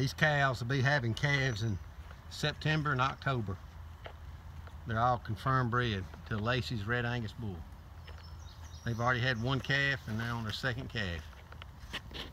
These cows will be having calves in September and October. They're all confirmed bred to Lacey's Red Angus bull. They've already had one calf and they're on their second calf.